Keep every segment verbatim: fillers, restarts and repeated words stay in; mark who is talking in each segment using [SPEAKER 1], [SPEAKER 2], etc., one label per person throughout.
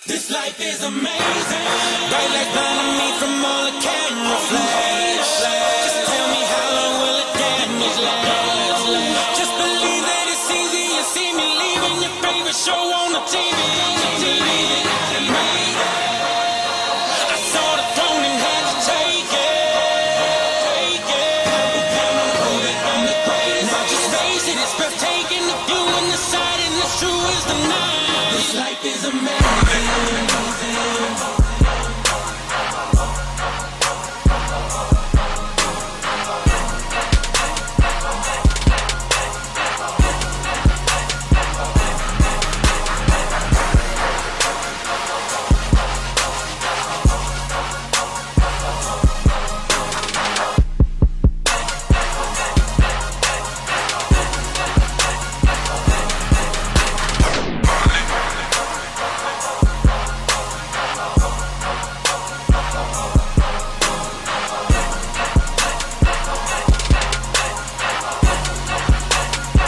[SPEAKER 1] This life is amazing. Bright lights blinding me from all the camera flash. Just tell me how long will the damage last? Just believe that it's easy. You see me leaving your favorite show on the T V. I saw the throne and had to take it. Now just face it, it's breathtaking. The view and the sight and the true is the night. This life is amazing.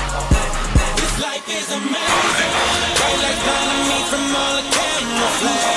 [SPEAKER 1] Is amazing. Bright lights blinding me from all the camera flash.